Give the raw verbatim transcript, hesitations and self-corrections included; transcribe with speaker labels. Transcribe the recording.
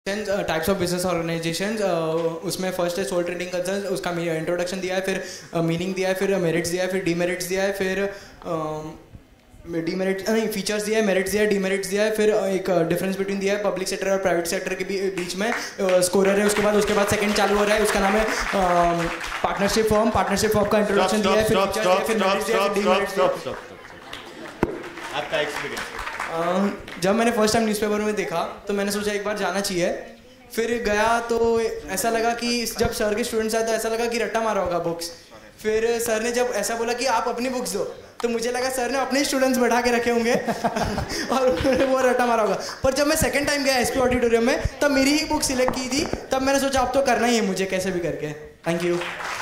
Speaker 1: Types of business organisation, उसमें first है sole trading concern, उसका इंट्रोडक्शन दिया है, फिर मीनिंग दिया है, फिर मेरिट्स दिया है, फिर डीमेरिट्स दिया है, फिर डीमेरिट नहीं फीचर्स दिया है, मेरिट्स दिया है, डीमेरिट्स दिया है, फिर एक डिफरेंस बिटवीन दिया है पब्लिक सेक्टर और प्राइवेट सेक्टर के बीच में, स्कोरर है उसके बाद उसके बाद सेकंड चालू हो रहा है, उसका नाम है पार्टनरशिप फॉर्म, पार्टनरशिप फॉर्म का इंट्रोडक्शन दिया है, फिर फीचर्स दिया है, फिर मेरिट्स दिया है, फिर डीमेरिट्स दिया है।
Speaker 2: आपका एक्सपीरियंस?
Speaker 1: जब मैंने फर्स्ट टाइम न्यूज़पेपर में देखा तो मैंने सोचा एक बार जाना चाहिए, फिर गया तो ऐसा लगा कि जब सर के स्टूडेंट्स आए तो ऐसा लगा कि रट्टा मारा होगा बुक्स। फिर सर ने जब ऐसा बोला कि आप अपनी बुक्स दो, तो मुझे लगा सर ने अपने स्टूडेंट्स बैठा के रखे होंगे और उन्होंने वो रट्टा मारा होगा। पर जब मैं सेकंड टाइम गया एसपी ऑडिटोरियम में, तब मेरी ही बुक सिलेक्ट की थी, तब मैंने सोचा अब तो करना ही है मुझे कैसे भी करके। Thank you.